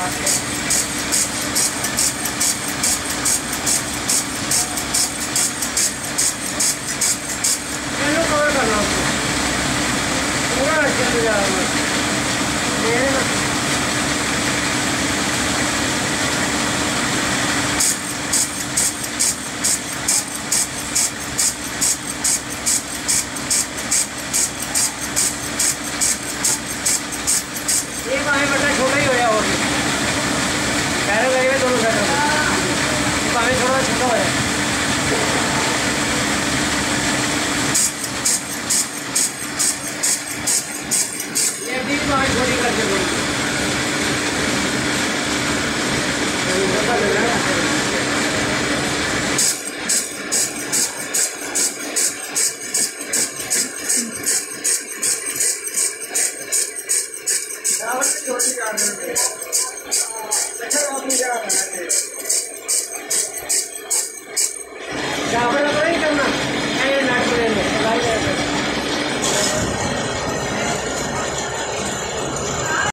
cover करना पूरा अच्छे जा रहा है एक आए बटा छोटा ही होया और पैरे लगे दोनों साइड पानी थोड़ा छोटा होया ये भी पानी छोटी करके दो छोटी कर दो अच्छा अपनी जगह